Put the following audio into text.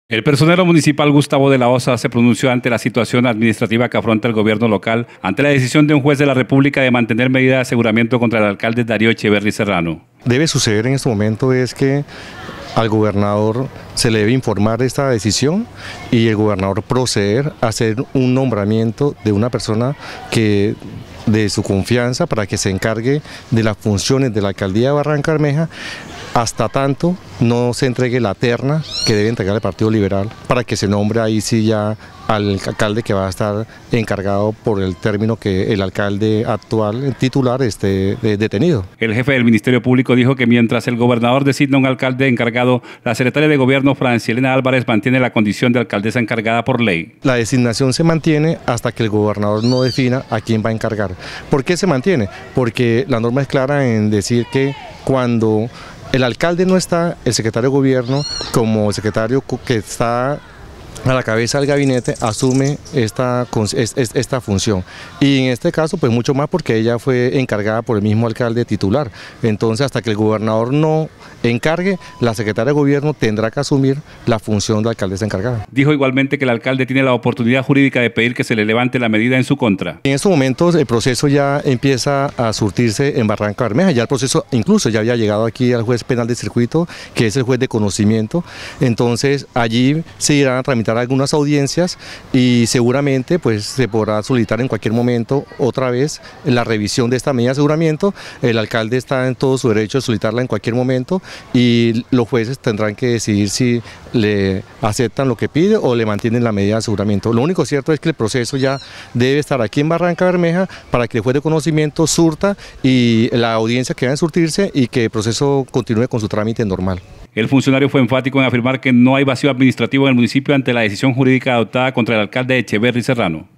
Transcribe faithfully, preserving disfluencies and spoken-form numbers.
El personero municipal Gustavo de la Osa se pronunció ante la situación administrativa que afronta el gobierno local ante la decisión de un juez de la República de mantener medidas de aseguramiento contra el alcalde Darío Echeverry Serrano. Debe suceder en este momento es que al gobernador se le debe informar de esta decisión y el gobernador proceder a hacer un nombramiento de una persona que de su confianza para que se encargue de las funciones de la alcaldía de Barranca Bermeja hasta tanto no se entregue la terna que debe entregar el Partido Liberal para que se nombre ahí sí ya al alcalde que va a estar encargado por el término que el alcalde actual, el titular, esté detenido. El jefe del Ministerio Público dijo que mientras el gobernador designa un alcalde encargado, la secretaria de Gobierno Francielena Álvarez mantiene la condición de alcaldesa encargada por ley. La designación se mantiene hasta que el gobernador no defina a quién va a encargar. ¿Por qué se mantiene? Porque la norma es clara en decir que cuando el alcalde no está, el secretario de Gobierno, como secretario que está a la cabeza del gabinete, asume esta, esta función. Y en este caso, pues mucho más porque ella fue encargada por el mismo alcalde titular. Entonces, hasta que el gobernador no encargue, la secretaria de Gobierno tendrá que asumir la función de alcaldesa encargada. Dijo igualmente que el alcalde tiene la oportunidad jurídica de pedir que se le levante la medida en su contra. En estos momentos el proceso ya empieza a surtirse en Barranca Bermeja. Ya el proceso incluso ya había llegado aquí al juez penal de circuito, que es el juez de conocimiento. Entonces, allí se irán a tramitar algunas audiencias y seguramente pues se podrá solicitar en cualquier momento otra vez la revisión de esta medida de aseguramiento. El alcalde está en todo su derecho de solicitarla en cualquier momento y los jueces tendrán que decidir si le aceptan lo que pide o le mantienen la medida de aseguramiento. Lo único cierto es que el proceso ya debe estar aquí en Barranca Bermeja para que el juez de conocimiento surta y la audiencia que va a surtirse y que el proceso continúe con su trámite normal. El funcionario fue enfático en afirmar que no hay vacío administrativo en el municipio ante la decisión jurídica adoptada contra el alcalde Echeverry Serrano.